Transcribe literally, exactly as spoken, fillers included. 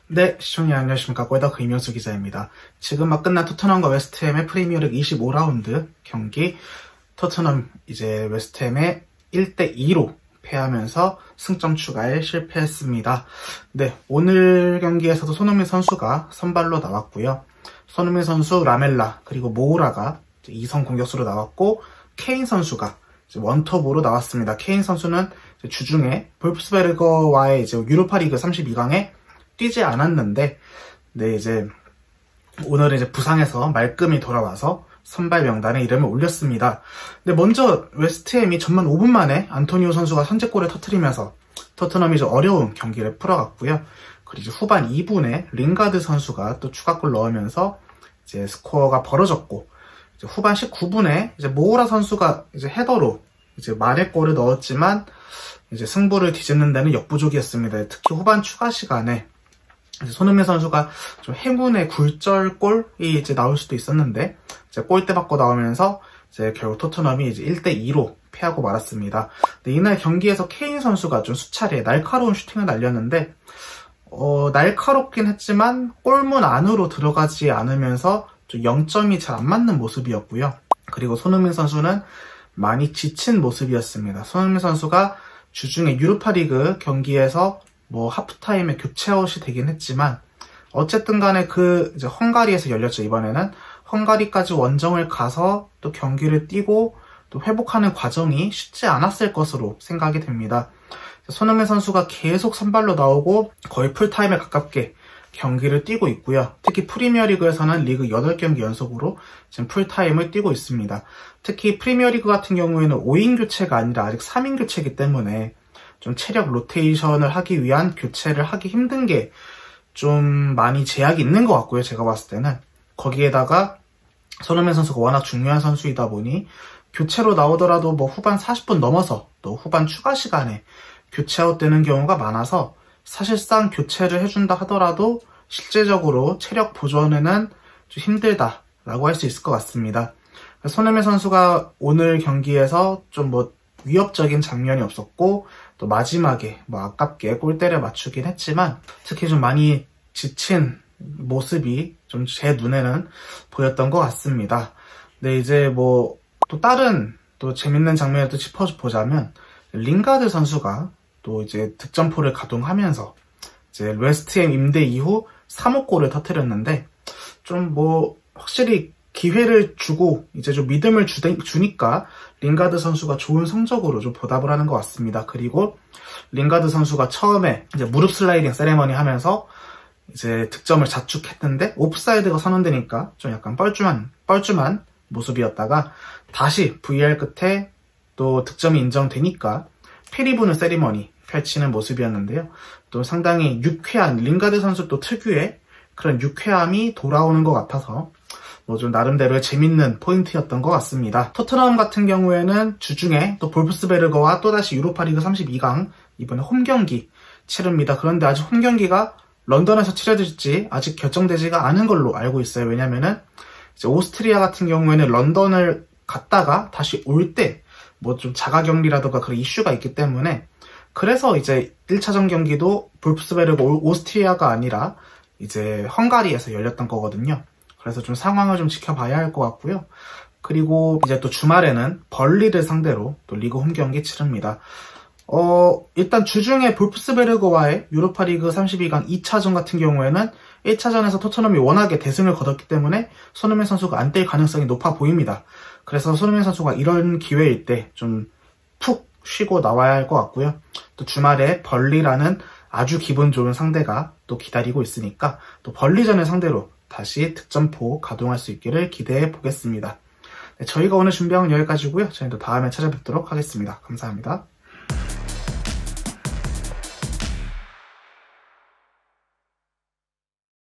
네, 시청자 안녕하십니까. 골다크 이명수 기자입니다. 지금 막 끝난 토트넘과 웨스트햄의 프리미어리그 이십오 라운드 경기, 토트넘 이제 웨스트햄에 일 대 이로 패하면서 승점 추가에 실패했습니다. 네, 오늘 경기에서도 손흥민 선수가 선발로 나왔고요. 손흥민 선수, 라멜라, 그리고 모우라가 이선 공격수로 나왔고, 케인 선수가 원톱으로 나왔습니다. 케인 선수는 주중에 볼프스베르거와의 이제 유로파리그 삼십이 강에 뛰지 않았는데, 네, 이제 오늘은 이제 부상해서 말끔히 돌아와서 선발 명단에 이름을 올렸습니다. 근데 먼저 웨스트햄이 전반 오 분 만에 안토니오 선수가 선제골을 터뜨리면서 토트넘이 좀 어려운 경기를 풀어갔고요. 그리고 이제 후반 이 분에 링가드 선수가 또 추가골 넣으면서 이제 스코어가 벌어졌고, 이제 후반 십구 분에 이제 모우라 선수가 이제 헤더로 이제 만회골을 넣었지만 이제 승부를 뒤집는 데는 역부족이었습니다. 특히 후반 추가 시간에 이제 손흥민 선수가 좀 행운의 굴절골이 이제 나올 수도 있었는데 이제 골대 받고 나오면서 이제 결국 토트넘이 이제 일 대 이로 패하고 말았습니다. 근데 이날 경기에서 케인 선수가 좀 수차례 날카로운 슈팅을 날렸는데 어, 날카롭긴 했지만 골문 안으로 들어가지 않으면서 좀 영점이 잘 안 맞는 모습이었고요. 그리고 손흥민 선수는 많이 지친 모습이었습니다. 손흥민 선수가 주중에 유로파리그 경기에서 뭐 하프타임에 교체 아웃이 되긴 했지만 어쨌든 간에 그 이제 헝가리에서 열렸죠. 이번에는 헝가리까지 원정을 가서 또 경기를 뛰고 또 회복하는 과정이 쉽지 않았을 것으로 생각이 됩니다. 손흥민 선수가 계속 선발로 나오고 거의 풀타임에 가깝게 경기를 뛰고 있고요. 특히 프리미어리그에서는 리그 여덟 경기 연속으로 지금 풀타임을 뛰고 있습니다. 특히 프리미어리그 같은 경우에는 오 인 교체가 아니라 아직 삼 인 교체이기 때문에 좀 체력 로테이션을 하기 위한 교체를 하기 힘든 게 좀 많이 제약이 있는 것 같고요. 제가 봤을 때는. 거기에다가 손흥민 선수가 워낙 중요한 선수이다 보니 교체로 나오더라도 뭐 후반 사십 분 넘어서 또 후반 추가 시간에 교체 아웃되는 경우가 많아서 사실상 교체를 해준다 하더라도 실제적으로 체력 보존에는 좀 힘들다라고 할 수 있을 것 같습니다. 손흥민 선수가 오늘 경기에서 좀 뭐 위협적인 장면이 없었고 또 마지막에 뭐 아깝게 골대를 맞추긴 했지만 특히 좀 많이 지친 모습이 좀 제 눈에는 보였던 것 같습니다. 근데 이제 뭐 또 다른 또 재밌는 장면을 또 짚어보자면 링가드 선수가 또 이제 득점포를 가동하면서 이제 웨스트햄 임대 이후 삼 호 골을 터뜨렸는데 좀 뭐 확실히 기회를 주고 이제 좀 믿음을 주되, 주니까 링가드 선수가 좋은 성적으로 좀 보답을 하는 것 같습니다. 그리고 링가드 선수가 처음에 이제 무릎 슬라이딩 세레머니 하면서 이제 득점을 자축했는데 옵사이드가 선언되니까 좀 약간 뻘쭘한 뻘쭘한 모습이었다가 다시 브이알 끝에 또 득점이 인정되니까 피리 부는 세리머니 펼치는 모습이었는데요. 또 상당히 유쾌한 링가드 선수 또 특유의 그런 유쾌함이 돌아오는 것 같아서 뭐 좀 나름대로의 재밌는 포인트였던 것 같습니다. 토트넘 같은 경우에는 주중에 또 볼프스베르거와 또다시 유로파리그 삼십이 강 이번에 홈경기 치릅니다. 그런데 아직 홈경기가 런던에서 치러질지 아직 결정되지가 않은 걸로 알고 있어요. 왜냐면은 이제 오스트리아 같은 경우에는 런던을 갔다가 다시 올 때 뭐 좀 자가격리라든가 그런 이슈가 있기 때문에 그래서 이제 일 차전 경기도 볼프스베르거 오스트리아가 아니라 이제 헝가리에서 열렸던 거거든요. 그래서 좀 상황을 좀 지켜봐야 할 것 같고요. 그리고 이제 또 주말에는 벌리를 상대로 또 리그 홈 경기 치릅니다. 어, 일단 주중에 볼프스베르거와의 유로파리그 삼십이 강 이 차전 같은 경우에는 일 차전에서 토트넘이 워낙에 대승을 거뒀기 때문에 손흥민 선수가 안 뛸 가능성이 높아 보입니다. 그래서 손흥민 선수가 이런 기회일 때 좀 푹 쉬고 나와야 할 것 같고요. 또 주말에 벌리라는 아주 기분 좋은 상대가 또 기다리고 있으니까 또 벌리전을 상대로 다시 득점포 가동할 수 있기를 기대해 보겠습니다. 네, 저희가 오늘 준비한 건 여기까지고요. 저희는 또 다음에 찾아뵙도록 하겠습니다. 감사합니다.